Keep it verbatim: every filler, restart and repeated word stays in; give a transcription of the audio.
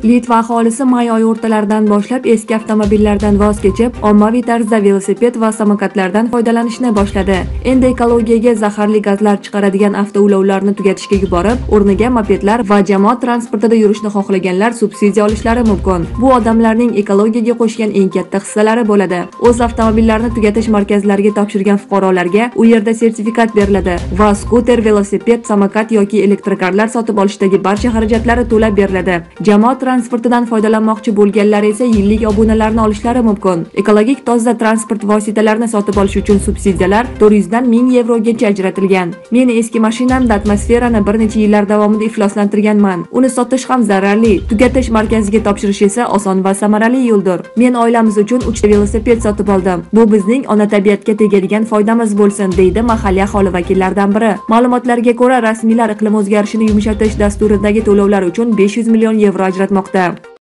Litva aholisi may oyi o'rtalaridan boshlab eski avtomobillardan voz kechib, ommaviy tarzda velosiped va samokatlardan foydalanishni boshladi. Endi ekologiyaga zaharli gazlar chiqaradigan avtoulovlarni tugatishga yuborib, o'rniga mopedlar va jamoat transportida yurishni xohlaganlar subsidiya olishlari mumkin. Bu odamlarning ekologiyaga qo'shgan eng katta hissalari bo'ladi. O'z avtomobillarini tugatish markazlariga topshirgan fuqarolarga u yerda sertifikat beriladi va skuter, velosiped, samokat yoki elektrokarlar sotib olishdagi barcha xarajatlari to'lab beriladi. Jamoat transportidan foydalanmoqchi bo'lganlar esa yillik obunalarni olishlari mumkin. Ekologik toza transport vositalarini sotib olish uchun subsidiyalar to'rt yuz dan ming yevrogacha ajratilgan. Men eski mashinamda atmosferani bir necha yillar davomida ifloslantirganman. Uni sotish ham zararli, tugatish markaziga topshirish esa oson va samarali yo'ldir. Men oilamiz uchun uchta velosiped sotib oldim. Bu bizning ona tabiatga tegadigan foydamiz bo'lsin, deydi mahalliy aholi vakillaridan biri. Ma'lumotlarga ko'ra, rasmiylar iqlim o'zgarishini yumshatish dasturidagi to'lovlar uchun besh yuz million yevro ajratmoqda.